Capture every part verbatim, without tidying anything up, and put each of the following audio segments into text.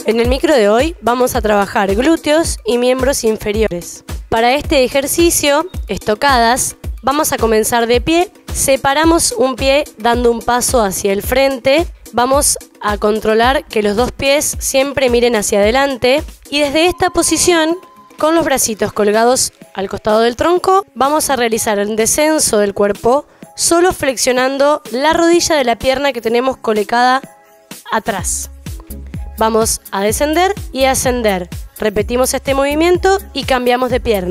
En el micro de hoy vamos a trabajar glúteos y miembros inferiores. Para este ejercicio, estocadas, vamos a comenzar de pie. Separamos un pie dando un paso hacia el frente. Vamos a controlar que los dos pies siempre miren hacia adelante. Y desde esta posición, con los bracitos colgados al costado del tronco, vamos a realizar el descenso del cuerpo solo flexionando la rodilla de la pierna que tenemos colocada atrás. Vamos a descender y ascender. Repetimos este movimiento y cambiamos de pierna.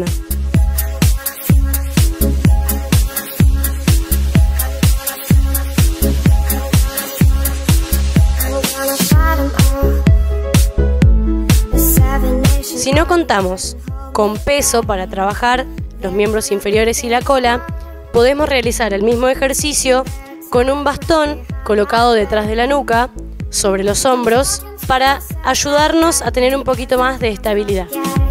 Si no contamos con peso para trabajar los miembros inferiores y la cola, podemos realizar el mismo ejercicio con un bastón colocado detrás de la nuca, sobre los hombros, para ayudarnos a tener un poquito más de estabilidad.